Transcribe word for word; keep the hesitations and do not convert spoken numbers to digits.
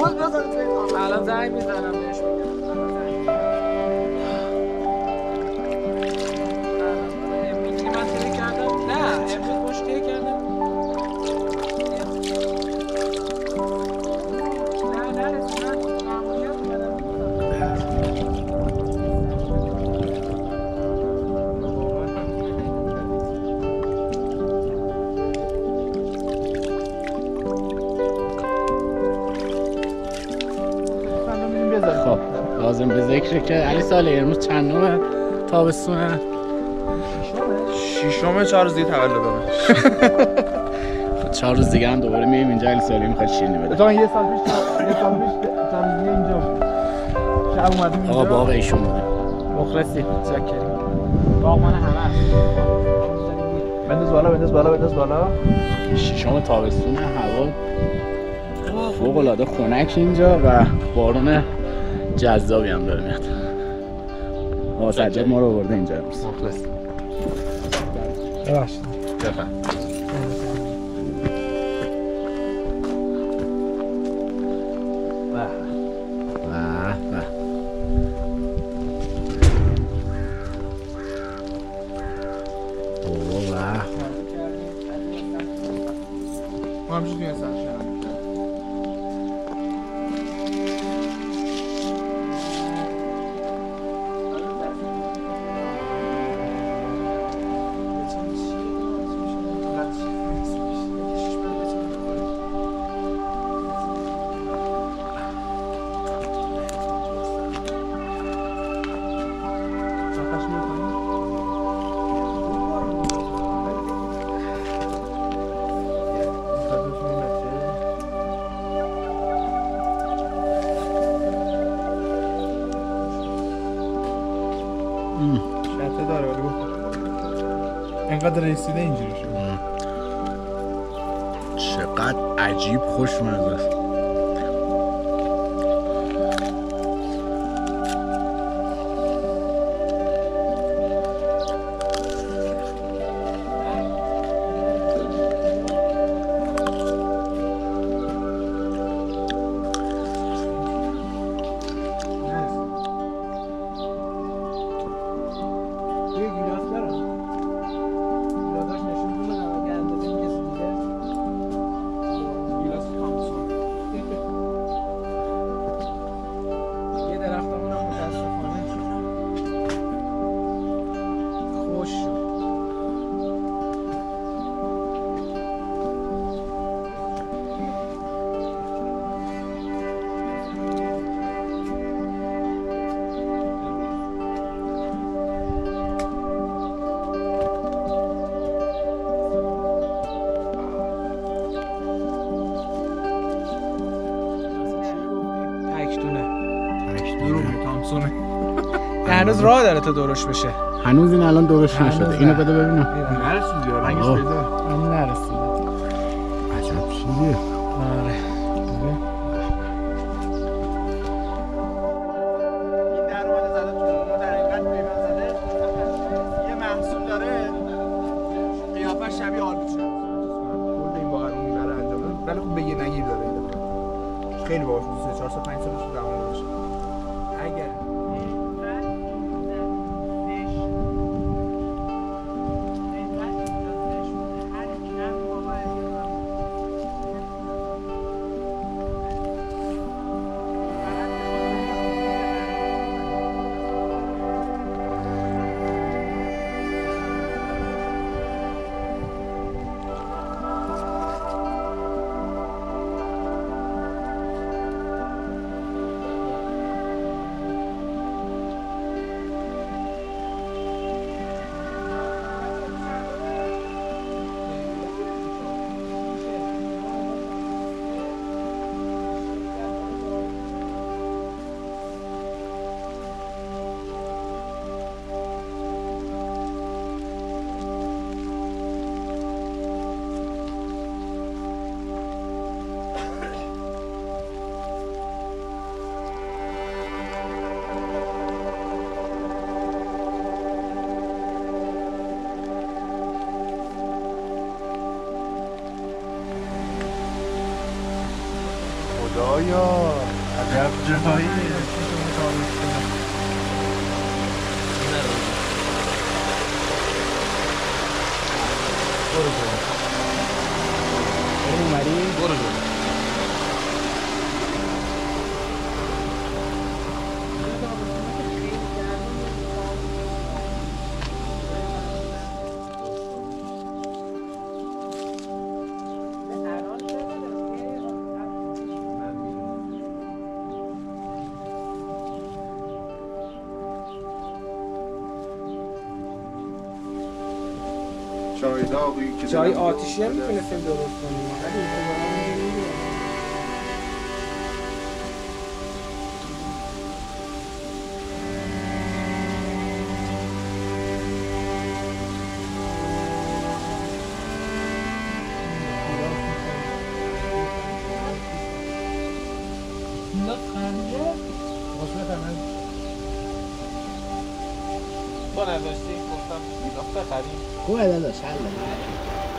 خود بزن. الان زنگ میزنم بهش میگم. میگی من تیه کردم؟ نه امروز باش تیه کردم. نه نه رسیدن معمولیت میگردم. خب لازم به ذکره که علی ساله امروز چند نومه تابستونه؟ شیشمه. چهار روز دیگه تولدمه. چهار روز دیگه هم دوباره میایم اینجا. علی ساله میخواد شیرینی بده. اتفاقا یه سال پیش یه سال پیش تمرین اینجا بود. شب اومدیم اینجا. آقا باغ ایشون بودیم. مخلصی چکریم. باغمان همه بنداز بالا بنداز بالا بنداز بالا. شیشم تابستونه، هوا فوق العاده خنک اینجا و بارون جذابی هم داره میاد. آقا سجاد ما رو آورده اینجا امروز. مخلص. ببخشید. بفهم. ما همچون توی انسان شدن شرطه داره ولی اینقدر رسیده اینجوری شد. چقدر عجیب خوشمزه است. هنوز راه داره تا درش بشه. هنوز این الان درش نشده. اینو بده ببینم. نرسید یا رنگش پیدا. این نرسیده. عجب چیزیه. آره. این در اومده زده تو در اینقدر پیوند زده. یه محصول داره. قیافش شبیه آلوچه. کل این باقر اون برای انجام داد. ولی خب به یه نگیر داره این دفعه. خیلی باهاش بود. چهار تا پنج سالش رو دوام داشت. اگر خدایا عجب جاییه. برو برو بریم اومدی؟ برو برو. جای آتیشی هم میتونستیم درست کنیم ولی تو نداشتی گفتم بیلاف بخریم خوبه داداش حله